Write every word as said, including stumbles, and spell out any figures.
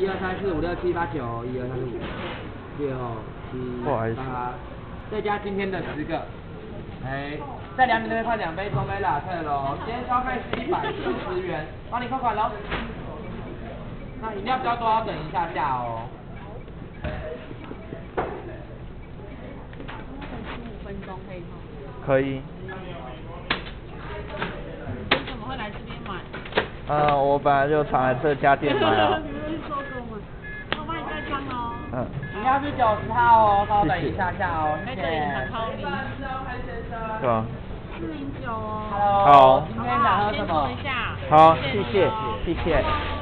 一二三四五六七八九，一二三四五六七八，再加今天的十个，哎，再量你那边快两杯中杯拉特喽，今天消费是一百四十元，帮你扣款喽。那饮料比较多，要等一下下哦。 五分钟可以吗？ 可以。 为什么会来这边买？ 呃，我本来就常来这家店买啊。 你们去收购吗？我帮你盖章哦。 嗯。 饮料是九十号哦，稍等一下下哦，谢谢。 在这里很超你。 对啊。 四零九哦。 好。 今天想喝什么？ 先坐一下。 好，谢谢，谢谢。